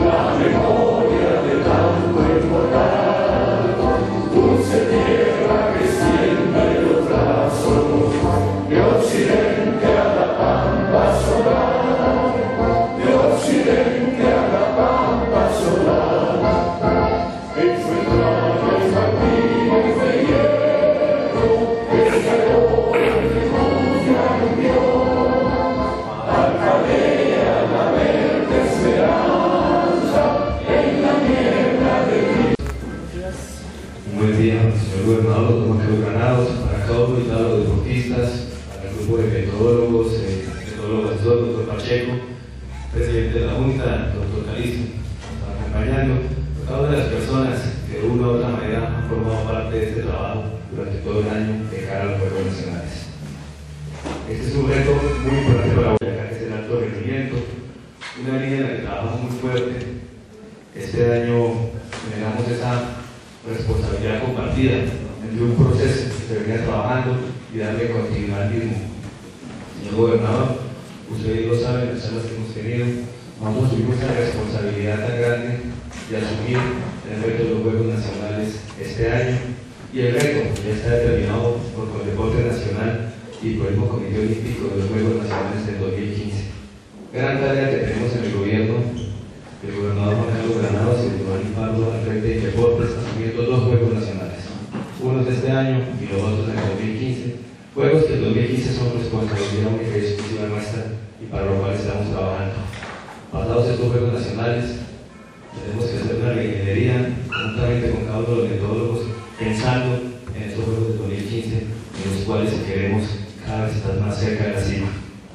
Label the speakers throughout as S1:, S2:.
S1: Buen día, señor gobernador, doctor Carlos Granados, para cada uno y todos los deportistas, para el grupo de metodólogos, metodólogos doctor Pacheco, presidente de la Junta, doctor Calisto, acompañando a cada una de las personas que de una u otra manera han formado parte de este trabajo durante todo el año de cara a los Juegos Nacionales. Este es un reto muy importante para Boyacá, que es el alto rendimiento, una línea en la que trabajamos muy fuerte. Este año generamos esa responsabilidad compartida entre un proceso que se venía trabajando y darle continuidad al mismo. Señor gobernador, ustedes lo saben, las charlas que hemos tenido, nosotros tuvimos esa responsabilidad tan grande de asumir el reto de los Juegos Nacionales este año, y el reto ya está determinado por el Deporte Nacional y por el mismo Comité Olímpico de los Juegos Nacionales del 2015. Gran tarea que tenemos en el gobierno. El gobernador Juan Carlos Granados y el Giovanni Pardo al frente de Deportes asumiendo dos Juegos Nacionales, unos de este año y los otros en el 2015, Juegos que el 2015 son responsabilidad única y exclusiva nuestra y para los cuales estamos trabajando. Pasados estos Juegos Nacionales, tenemos que hacer una reingeniería juntamente con cada uno de los metodólogos, pensando en estos Juegos del 2015, en los cuales queremos cada vez estar más cerca de la cima.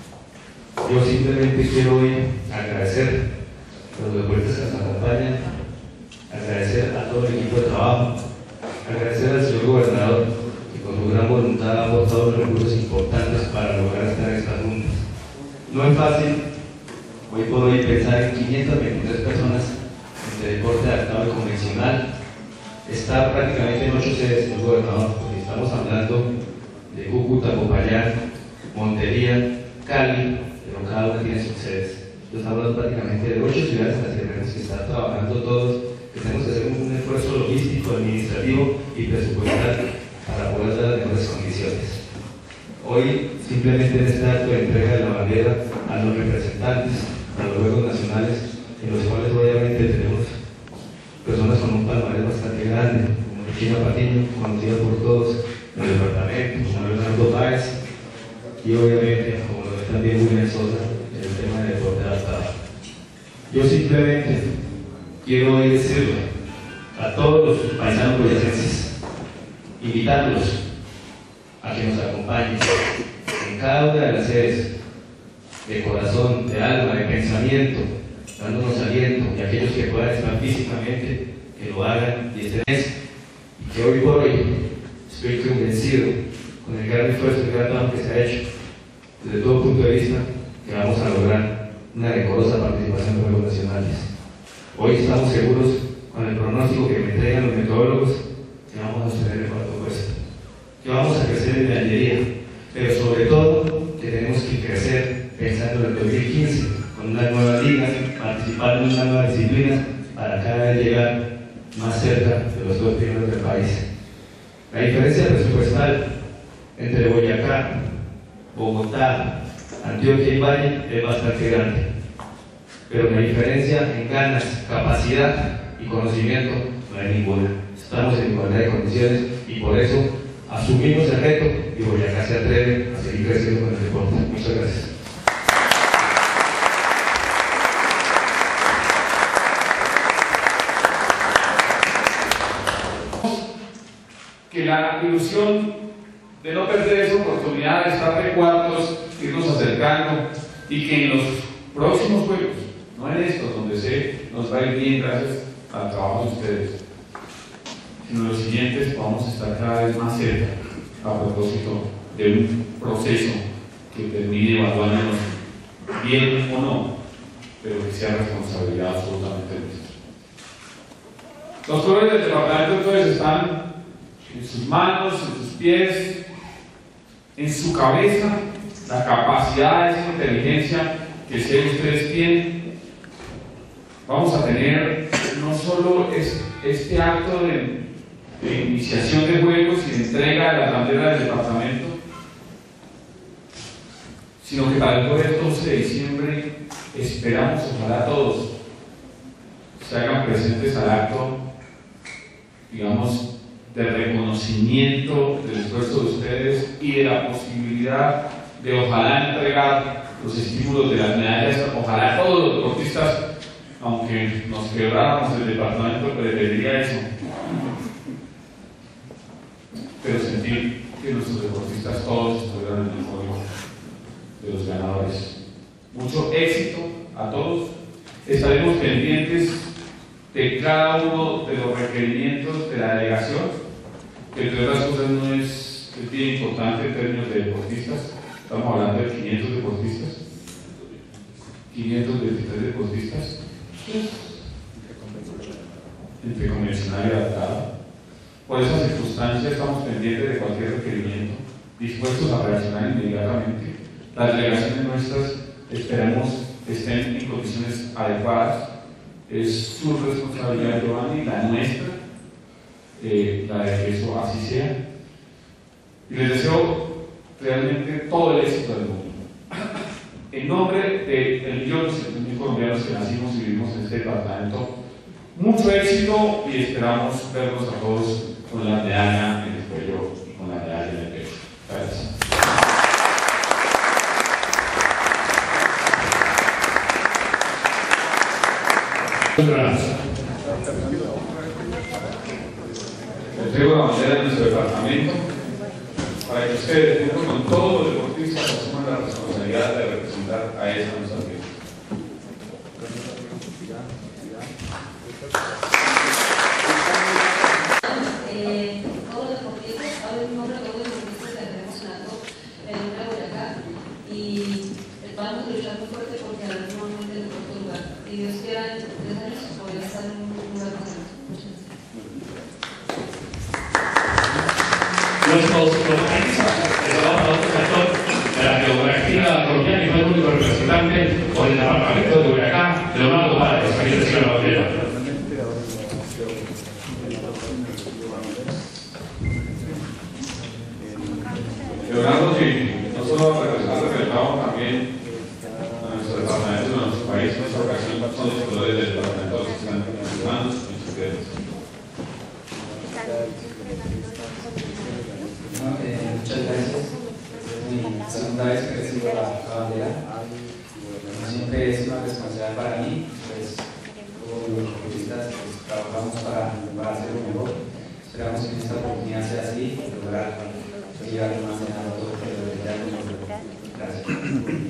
S1: Yo simplemente quiero hoy agradecer a los deportistas que nos acompañan, agradecer a todo el equipo de trabajo, agradecer al señor gobernador que con su gran voluntad ha aportado unos recursos importantes para lograr estar en estas juntas. No es fácil hoy por hoy pensar en 523 personas entre deporte adaptado y convencional. Está prácticamente en 8 sedes, señor gobernador, porque estamos hablando de Cúcuta, Popayán, Montería, Cali, pero cada una tiene sus sedes. Estamos hablando prácticamente de 8 ciudades en las que tenemos que estar trabajando todos, que tenemos que hacer un esfuerzo logístico, administrativo y presupuestal para poder dar las mejores condiciones. Hoy, simplemente en este acto de entrega de la bandera a los representantes, a los Juegos Nacionales, en los cuales obviamente tenemos personas con un palmarés bastante grande, como Regina Patiño, conocida por todos en el departamento, como Leonardo Páez, y obviamente, como lo es también William Sosa, en el tema de deporte adaptado. Yo simplemente quiero hoy decirle a todos los paisanos boyacenses, invitarlos a que nos acompañen en cada una de las sedes, de corazón, de alma, de pensamiento, dándonos aliento, y aquellos que puedan estar físicamente, que lo hagan y estén en eso. Y que hoy por hoy estoy convencido, con el gran esfuerzo y el gran trabajo que se ha hecho, desde todo punto de vista, que vamos a lograr una decorosa participación en los Juegos Nacionales. Hoy estamos seguros, con el pronóstico que me entregan los metodólogos, que vamos a obtener el cuarto puesto, que vamos a crecer en medallería, pero sobre todo que tenemos que crecer pensando en el 2015, con una nueva liga, participando en una nueva disciplina, para cada vez llegar más cerca de los dos primeros del país. La diferencia presupuestal entre Boyacá, Bogotá, Antioquia y Valle es bastante grande, pero la diferencia en ganas, capacidad y conocimiento no hay ninguna. Estamos en igualdad de condiciones y por eso asumimos el reto y Boyacá se atreve a seguir creciendo con el deporte. Muchas gracias.
S2: Que la ilusión de no perder esa oportunidad de estar de cuartos, irnos acercando, y que en los próximos juegos, no en estos donde nos va a ir bien gracias al trabajo de ustedes, sino en los siguientes vamos a estar cada vez más cerca a propósito de un proceso que termine evaluándonos bien o no, pero que sea responsabilidad absolutamente nuestra. Los colores del departamento entonces están en sus manos, en sus pies, en su cabeza, la capacidad de esa inteligencia que sé ustedes tienen, vamos a tener no solo este acto de iniciación de juegos y de entrega de la bandera del departamento, sino que para el jueves 12 de diciembre esperamos, ojalá todos se hagan presentes al acto, digamos, de reconocimiento del esfuerzo de ustedes y de la posibilidad de ojalá entregar los estímulos de las medallas, ojalá todos los deportistas, aunque nos quebráramos el departamento, preferiría eso, pero sentir que nuestros deportistas todos estuvieran en el podio de los ganadores. Mucho éxito a todos. Estaremos pendientes de cada uno de los requerimientos de la delegación, que entre otras cosas no es bien importante en términos de deportistas. Estamos hablando de 500 deportistas, 523 deportistas, entre convencional y adaptado. Por esa circunstancia estamos pendientes de cualquier requerimiento, dispuestos a reaccionar inmediatamente. Las delegaciones nuestras esperamos estén en condiciones adecuadas. Es su responsabilidad, Giovanni, la nuestra, la de que eso así sea. Y les deseo realmente todo el éxito del mundo. En nombre de 1.200.000 colombianos que nacimos y vivimos en este departamento, mucho éxito y esperamos verlos a todos con la medalla en el cuello y con la medalla en el pecho. Gracias. Entrego la bandera de nuestro departamento para que ustedes, junto con todos los deportistas, asuman la responsabilidad de representar a esa nuestra tierra.
S3: Todos los deportistas, ahora el nombre de todos los deportistas que tenemos en alto en una Boyacá y vamos a luchar muy fuerte porque a algún momento en otro lugar. Y Dios quiera, en 3 años podría estar en un lugar más alto. Muchas gracias.
S4: Nuestros protagonistas, que son otro sector de la geografía colombiana y fue el único representante por el departamento de Boyacá, Leonardo Páez, aquí recibe la bandera.
S2: Leonardo, sí, no solo representamos también a nuestro departamento, a nuestro país, en esta ocasión son los colores del departamento que están hermanos y ustedes.
S5: Muchas gracias. Es mi segunda vez que recibo la bandera. Siempre es una responsabilidad para mí, pues todos los deportistas pues, trabajamos para hacerlo mejor. Esperamos que en esta oportunidad sea así y lograr llevar más en alto. Gracias.